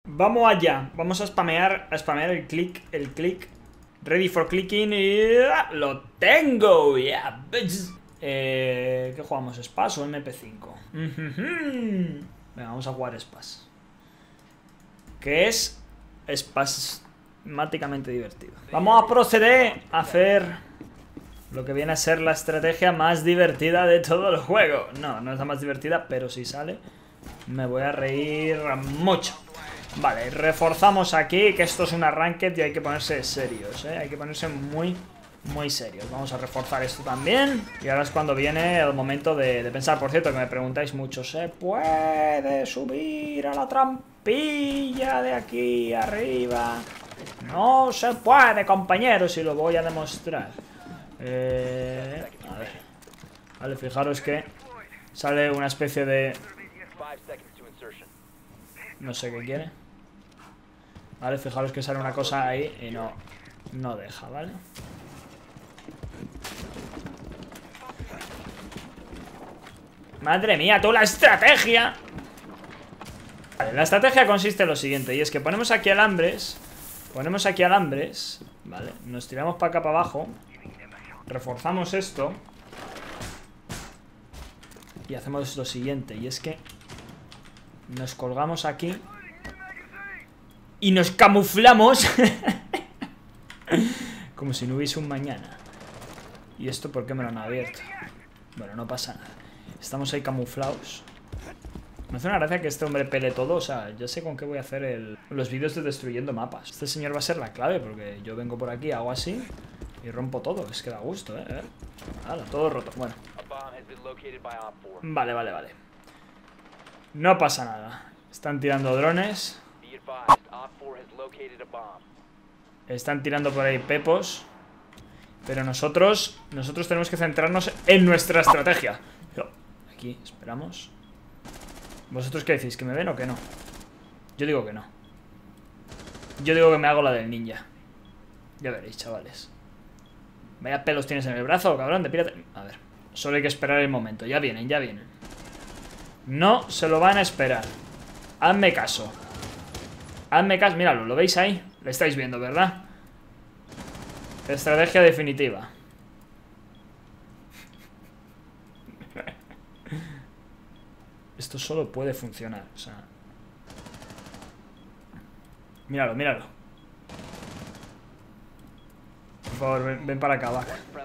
Vamos allá. Vamos a spamear el click. Ready for clicking y... ¡lo tengo! Yeah, bitch. ¿Qué jugamos? ¿Spas o MP5? Venga, vamos a jugar Spas. Que es espasmáticamente divertido. Vamos a proceder a hacer lo que viene a ser la estrategia más divertida de todo el juego. No, no es la más divertida, pero si sale me voy a reír mucho. Vale, reforzamos aquí, que esto es un arranque y hay que ponerse serios, ¿eh? Hay que ponerse muy serios. Vamos a reforzar esto también. Y ahora es cuando viene el momento de pensar. Por cierto, que me preguntáis mucho, ¿se puede subir a la trampilla de aquí arriba? No se puede, compañeros, y lo voy a demostrar. A ver. Vale, fijaros que sale una especie de... no sé qué quiere. Vale, fijaros que sale una cosa ahí y no deja, ¿vale? Madre mía, tú la estrategia. Vale, la estrategia consiste en lo siguiente. Y es que ponemos aquí alambres. Vale, nos tiramos para acá para abajo. Reforzamos esto. Y hacemos lo siguiente. Y es que nos colgamos aquí y nos camuflamos como si no hubiese un mañana. ¿Y esto por qué me lo han abierto? Bueno, no pasa nada. Estamos ahí camuflados. Me hace una gracia que este hombre pele todo. O sea, ya sé con qué voy a hacer los vídeos de destruyendo mapas. Este señor va a ser la clave, porque yo vengo por aquí, hago así y rompo todo. Es que da gusto, ¿eh? Hala, todo roto. Bueno. Vale. No pasa nada. Están tirando drones. Están tirando por ahí pepos. Pero nosotros tenemos que centrarnos en nuestra estrategia. Aquí, esperamos. ¿Vosotros qué decís? ¿Que me ven o que no? Yo digo que no. Yo digo que me hago la del ninja. Ya veréis, chavales. Vaya pelos tienes en el brazo, cabrón, de pírate. A ver, solo hay que esperar el momento. Ya vienen. No se lo van a esperar. Hazme caso. Míralo, ¿lo veis ahí? Lo estáis viendo, ¿verdad? Estrategia definitiva. Esto solo puede funcionar, o sea... Míralo. Por favor, ven para acá, back.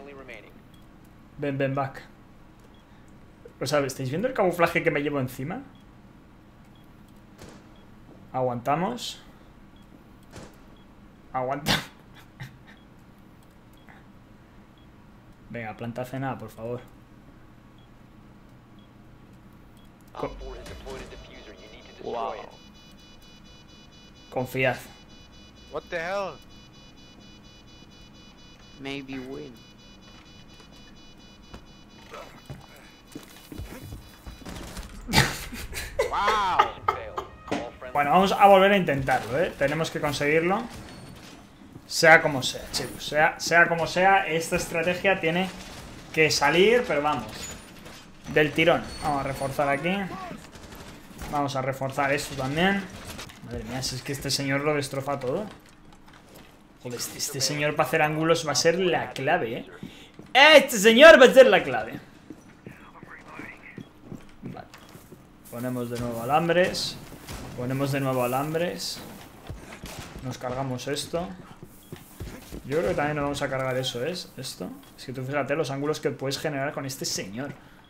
Ven, back. O sea, ¿estáis viendo el camuflaje que me llevo encima? Aguantamos. Venga, planta cena, por favor. Wow. Confiad. What the hell? Maybe win. Wow. Bueno, vamos a volver a intentarlo, ¿eh? Tenemos que conseguirlo. Sea como sea, chicos. Sea como sea, esta estrategia tiene que salir, pero vamos, del tirón. Vamos a reforzar aquí. Vamos a reforzar esto también. Madre mía, si es que este señor lo destroza todo. Joder, este señor para hacer ángulos va a ser la clave, ¿eh? Este señor va a ser la clave. Vale. Ponemos de nuevo alambres. Nos cargamos esto. Yo creo que también nos vamos a cargar eso, ¿es? Esto. Es que tú fíjate los ángulos que puedes generar con este señor.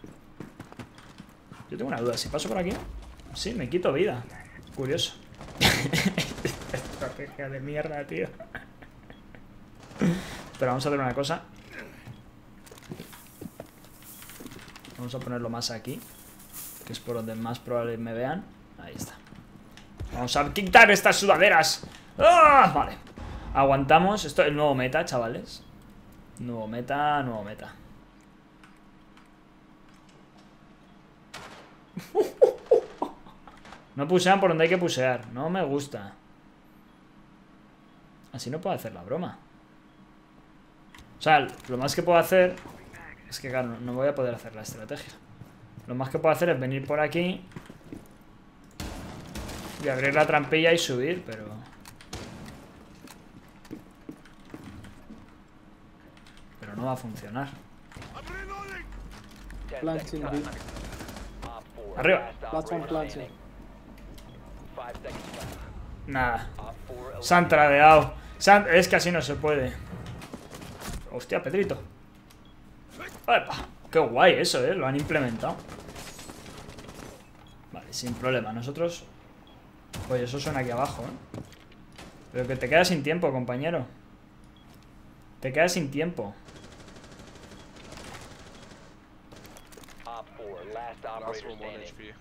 Yo tengo una duda, si paso por aquí... Sí, me quito vida. Curioso. Estrategia de mierda, tío. Pero vamos a hacer una cosa. Vamos a ponerlo más aquí, que es por donde más probable me vean. Ahí está. Vamos a quitar estas sudaderas. ¡Ah! Vale. Aguantamos. Esto es el nuevo meta, chavales. Nuevo meta. No pusean por donde hay que pusear. No me gusta. Así no puedo hacer la broma. O sea, lo más que puedo hacer... Es que claro, no voy a poder hacer la estrategia. Lo más que puedo hacer es venir por aquí. Y abrir la trampilla y subir, pero... Pero no va a funcionar. Planting B. Arriba. Platform planting. Nada. Se han tradeado. Es que así no se puede. Hostia, Pedrito. ¡Epa! Qué guay eso, lo han implementado. Vale, sin problema. Nosotros... Oye, eso suena aquí abajo, Pero que te quedas sin tiempo, compañero. Te quedas sin tiempo. Last room 1 HP.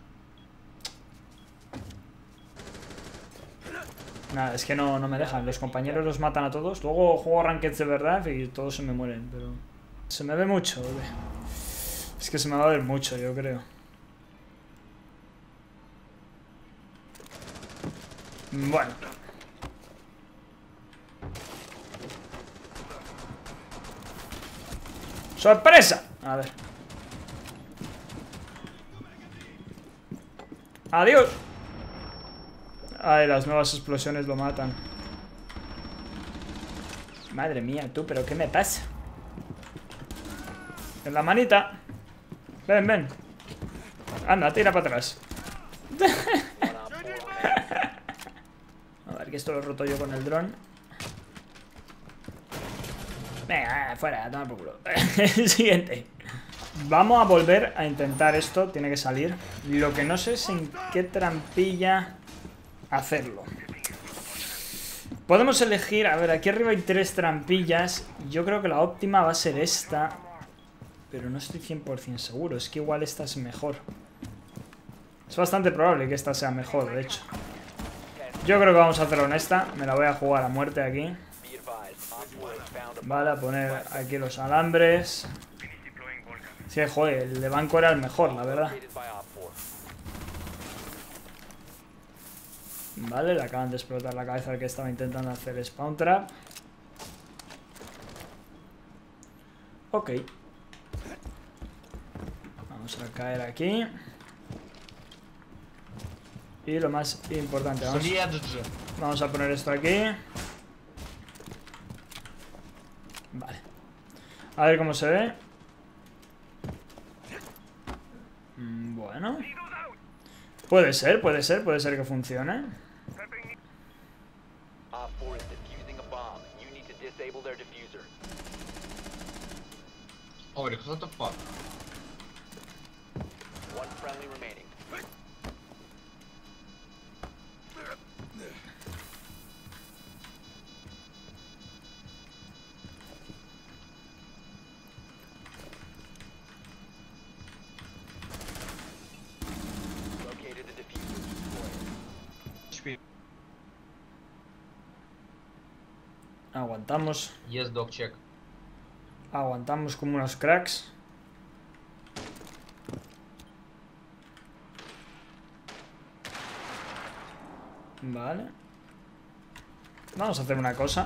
Nada, es que no me dejan. Los compañeros los matan a todos. Luego juego rankeds de verdad y todos se me mueren, pero... Se me ve mucho, Es que se me va a ver mucho, yo creo. Bueno. ¡Sorpresa! A ver. ¡Adiós! Ay, las nuevas explosiones lo matan. Madre mía, tú, ¿pero qué me pasa? En la manita. Ven, ven. Anda, tira para atrás. A ver, que esto lo he roto yo con el dron. Venga, fuera, toma por culo. El siguiente. Vamos a volver a intentar esto. Tiene que salir. Lo que no sé es en qué trampilla hacerlo. Podemos elegir... A ver, aquí arriba hay 3 trampillas. Yo creo que la óptima va a ser esta. Pero no estoy 100% seguro. Es que igual esta es mejor. Es bastante probable que esta sea mejor, de hecho. Yo creo que vamos a hacerlo en esta. Me la voy a jugar a muerte aquí. Vale, a poner aquí los alambres. Sí, joder, el de banco era el mejor, la verdad. Vale, le acaban de explotar la cabeza al que estaba intentando hacer spawn trap. Ok. Vamos a caer aquí. Y lo más importante, vamos a poner esto aquí. Vale. A ver cómo se ve. Bueno. Puede ser que funcione. Oh, what the fuck? Aguantamos. Yes, dog, check. Aguantamos como unos cracks. Vale. Vamos a hacer una cosa.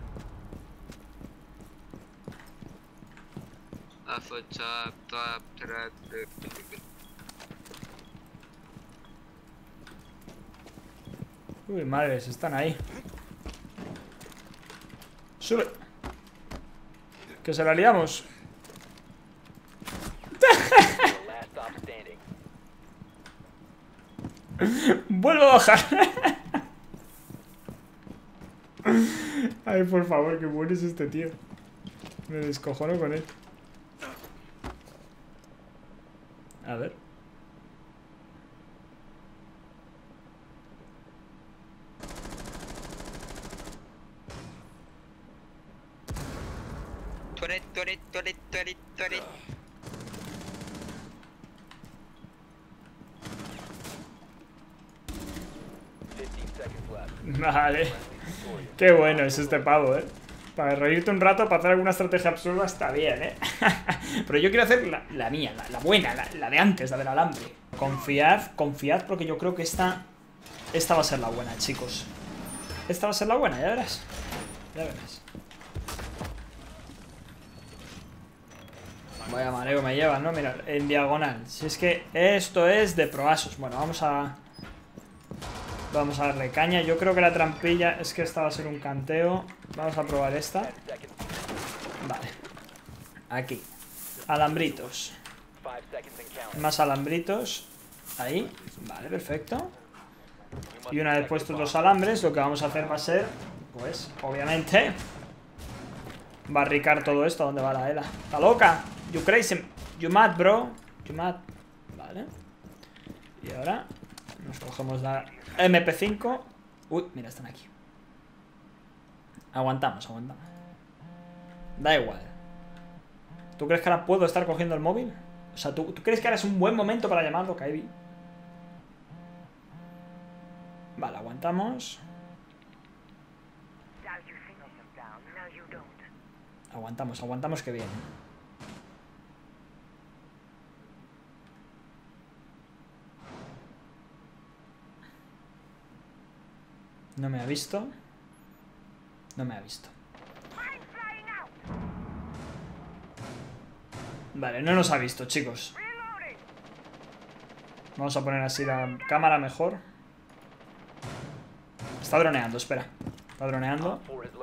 Uy, madres, están ahí. Sube. Que se la liamos. Vuelvo a bajar. Ay, por favor, que bueno es este tío. Me descojono con él. A ver. Turret. Vale. Qué bueno es este pavo, Para reírte un rato, para hacer alguna estrategia absurda está bien, Pero yo quiero hacer la mía, la buena, la de antes, la del alambre. Confiad porque yo creo que esta va a ser la buena, chicos. Esta va a ser la buena, ya verás. Ya verás. Vaya mareo me llevan, ¿no? Mirad, en diagonal. Si es que esto es de proasos. Bueno, vamos a Vamos a darle caña. Yo creo que la trampilla es que esta va a ser un canteo. Vamos a probar esta. Vale. Aquí. Alambritos. Más alambritos. Ahí. Vale, perfecto. Y una vez puestos los alambres, lo que vamos a hacer va a ser, pues, obviamente, barricar todo esto. ¿Dónde va la Ela? ¡Está loca! You crazy. You mad, bro. You mad. Vale. Y ahora nos cogemos la MP5. Uy, mira, están aquí. Aguantamos, aguantamos. Da igual. ¿Tú crees que ahora puedo estar cogiendo el móvil? O sea, ¿tú crees que ahora es un buen momento para llamarlo, Kaibi? Vale, aguantamos. Aguantamos que viene. No me ha visto. No me ha visto. Vale, no nos ha visto, chicos. Vamos a poner así la cámara mejor. Está droneando, espera. Está droneando.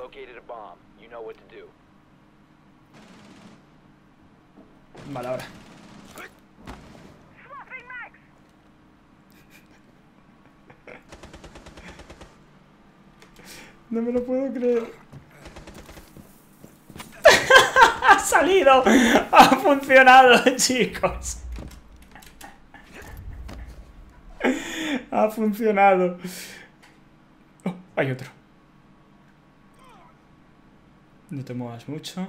Vale, ahora. No me lo puedo creer. ¡Ha salido! ¡Ha funcionado, chicos! Ha funcionado. Oh, hay otro. No te muevas mucho.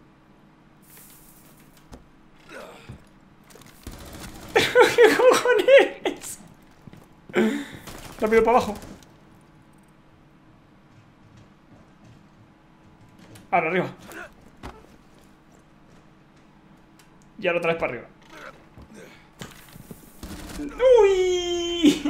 ¿Qué cojones? Rápido para abajo. Ahora arriba. Y ahora otra vez para arriba. ¡Uy!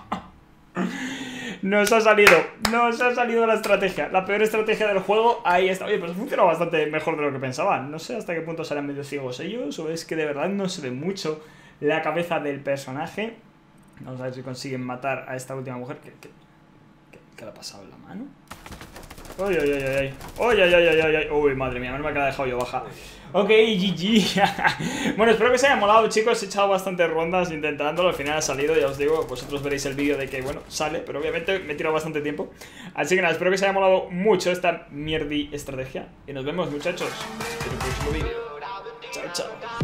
Nos ha salido la estrategia. La peor estrategia del juego. Ahí está. Oye, pues funciona bastante mejor de lo que pensaba. No sé hasta qué punto serán medio ciegos ellos, o es que de verdad no se ve mucho la cabeza del personaje. Vamos a ver si consiguen matar a esta última mujer. ¿Qué le ha pasado en la mano? Uy, uy, uy, uy. Uy, uy, uy, uy, uy. Uy, madre mía, no me ha dejado yo baja. Ok, GG. Bueno, espero que os haya molado, chicos. He echado bastantes rondas intentándolo. Al final ha salido, ya os digo. Vosotros veréis el vídeo de que, bueno, sale. Pero obviamente me he tirado bastante tiempo. Así que nada, espero que os haya molado mucho esta mierdi estrategia. Y nos vemos, muchachos, en el próximo vídeo. Chao, chao.